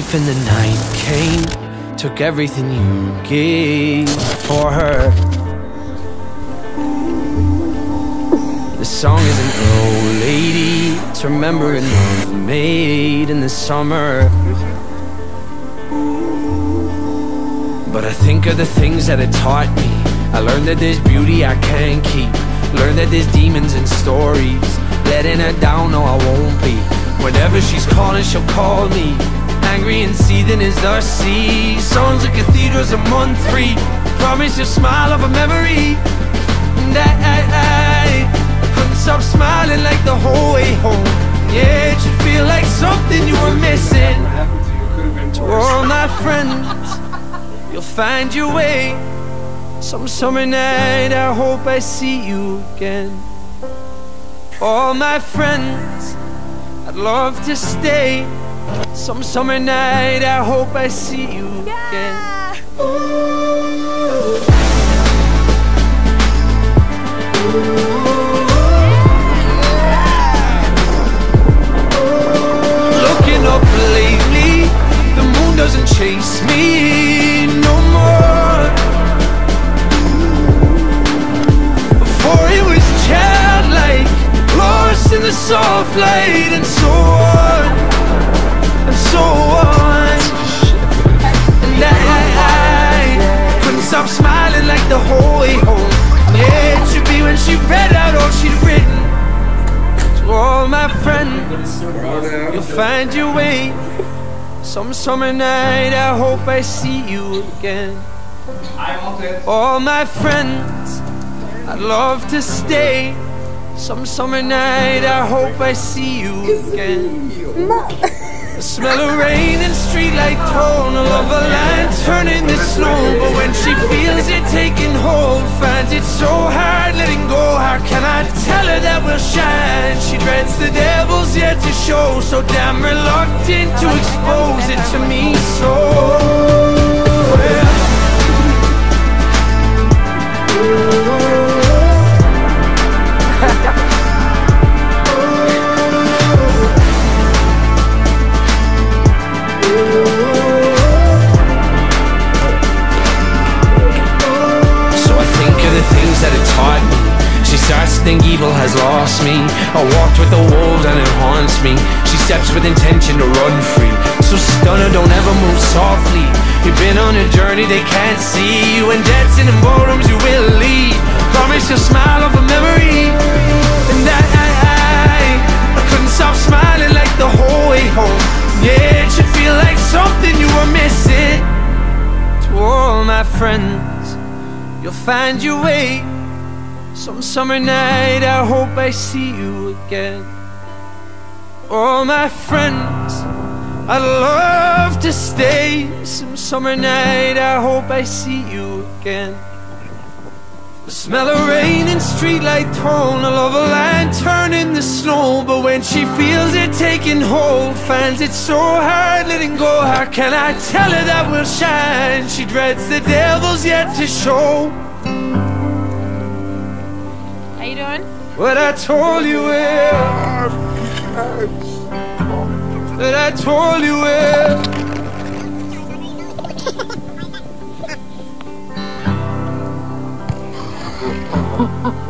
thief in the night came, took everything you gave for her. This song isn't old lady, it's remembering love made in the summer. But I think of the things that it taught me. I learned that there's beauty I can't keep, learned that there's demons in stories. Letting her down, no I won't be. Whatever she's calling, she'll call me. Angry and seething as the sea. Songs of cathedrals a month free. Promise you'll smile of a memory. And I couldn't stop smiling like the whole way home. Yeah, it should feel like something you were missing. To all my friends, you'll find your way. Some summer night I hope I see you again. All my friends, I'd love to stay. Some summer night I hope I see you again. Looking up lately, the moon doesn't chase me no more. Before it was childlike, lost in the soft light, and so on, and so on. And I couldn't stop smiling like the whole way home. Yeah, it should be when she read out all she'd written. To all my friends, you'll find your way. Some summer night I hope I see you again. All my friends, I'd love to stay. Some summer night I hope I see you again. The smell of rain and streetlight tone, a love a line turning to snow. But when she feels it taking hold, finds it so hard letting go. How can I tell her that we'll shine? She dreads the devil's yet to show, so damn reluctant to expose it to me. So well, that it taught me. She starts to think evil has lost me. I walked with the wolves and it haunts me. She steps with intention to run free. So stunner, don't ever move softly. You've been on a journey they can't see. When debts and ballrooms you will leave. Promise you'll smile of a memory. And I couldn't stop smiling like the whole way home. Yeah, it should feel like something you were missing. To all my friends, you'll find your way. Some summer night I hope I see you again. All my friends, I'd love to stay. Some summer night I hope I see you again. The smell of rain and streetlight tone, a love a line turning the snow. But when she feels it taking hold, finds it so hard letting go. How can I tell her that we'll shine? She dreads the devil's yet to show. How you doing? What I told you that I told you